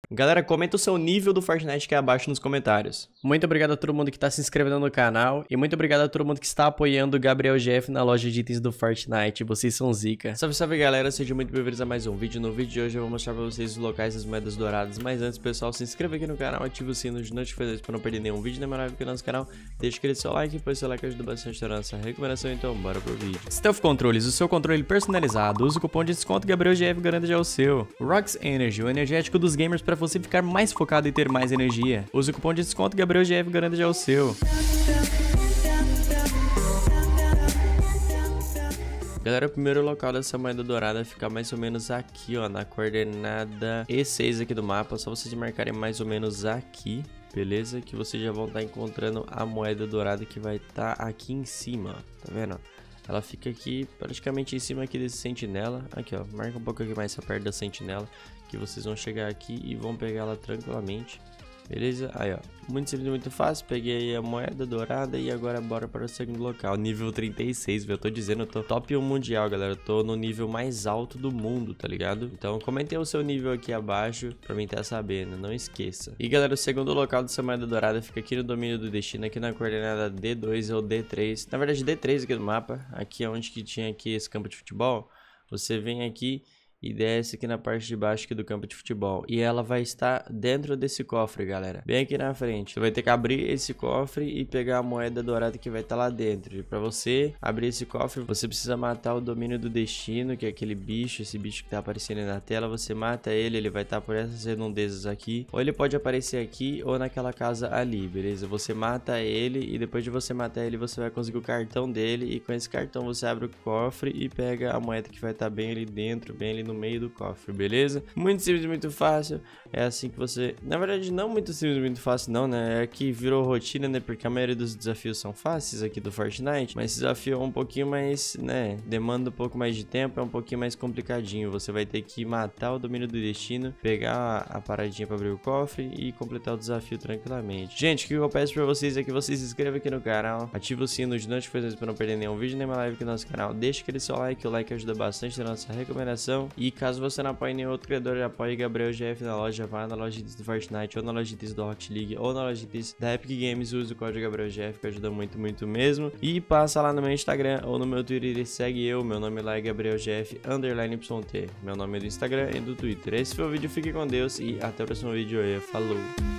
Galera, comenta o seu nível do Fortnite aqui abaixo nos comentários. Muito obrigado a todo mundo que tá se inscrevendo no canal. E muito obrigado a todo mundo que está apoiando o Gabriel GF na loja de itens do Fortnite. Vocês são zica. Salve, salve galera, sejam muito bem-vindos a mais um vídeo. No vídeo de hoje eu vou mostrar pra vocês os locais das moedas douradas. Mas antes, pessoal, se inscreva aqui no canal, ative o sino de notificações pra não perder nenhum vídeo demorável aqui no nosso canal. Deixe aquele seu like, pois seu like ajuda bastante a nossa recomendação. Então bora pro vídeo. Stealth Controles, o seu controle personalizado. Use o cupom de desconto Gabriel GF, garanta já o seu. Rox Energy, o energético dos gamers para você ficar mais focado e ter mais energia. Use o cupom de desconto Gabriel GF, garanta já o seu. Galera, o primeiro local dessa moeda dourada fica mais ou menos aqui, ó, na coordenada E6 aqui do mapa. Só vocês marcarem mais ou menos aqui, beleza? Que vocês já vão estar encontrando a moeda dourada que vai estar aqui em cima, tá vendo? Ela fica aqui, praticamente em cima aqui desse sentinela. Aqui, ó, marca um pouco aqui mais perto da sentinela, que vocês vão chegar aqui e vão pegar ela tranquilamente. Beleza? Aí, ó, muito simples, muito fácil. Peguei aí a moeda dourada e agora bora para o segundo local, nível 36, viu? Eu tô dizendo, eu tô top 1 mundial, galera. Eu tô no nível mais alto do mundo, tá ligado? Então comentem o seu nível aqui abaixo pra mim estar sabendo, não esqueça. E galera, o segundo local dessa moeda dourada fica aqui no domínio do destino, aqui na coordenada D2 ou D3. Na verdade, D3 aqui do mapa. Aqui é onde que tinha aqui esse campo de futebol. Você vem aqui e desce aqui na parte de baixo aqui do campo de futebol. E ela vai estar dentro desse cofre, galera. Bem aqui na frente. Você vai ter que abrir esse cofre e pegar a moeda dourada que vai estar lá dentro. E pra você abrir esse cofre, você precisa matar o domínio do destino, que é aquele bicho, esse bicho que tá aparecendo aí na tela. Você mata ele, ele vai estar por essas redondezas aqui. Ou ele pode aparecer aqui ou naquela casa ali, beleza? Você mata ele e depois de você matar ele, você vai conseguir o cartão dele. E com esse cartão você abre o cofre e pega a moeda que vai estar bem ali dentro, bem ali no meio do cofre, beleza? Muito simples, muito fácil. É assim que você... Na verdade, não muito simples, muito fácil não, né? É que virou rotina, né? Porque a maioria dos desafios são fáceis aqui do Fortnite. Mas esse desafio é um pouquinho mais, né? Demanda um pouco mais de tempo, é um pouquinho mais complicadinho. Você vai ter que matar o domínio do destino, pegar a paradinha para abrir o cofre e completar o desafio tranquilamente. Gente, o que eu peço para vocês é que vocês se inscrevam aqui no canal, ative o sino de notificações para não perder nenhum vídeo, nem uma live aqui no nosso canal. Deixa aquele seu like, o like ajuda bastante na nossa recomendação. E caso você não apoie nenhum outro criador, apoie Gabriel GF na loja, vá na loja de itens do Fortnite, ou na loja de itens do Rocket League, ou na loja de itens da Epic Games, use o código Gabriel GF, que ajuda muito, muito mesmo. E passa lá no meu Instagram ou no meu Twitter e segue eu, meu nome lá é Gabriel GF _YT. Meu nome é do Instagram e do Twitter. Esse foi o vídeo, fique com Deus e até o próximo vídeo aí, falou!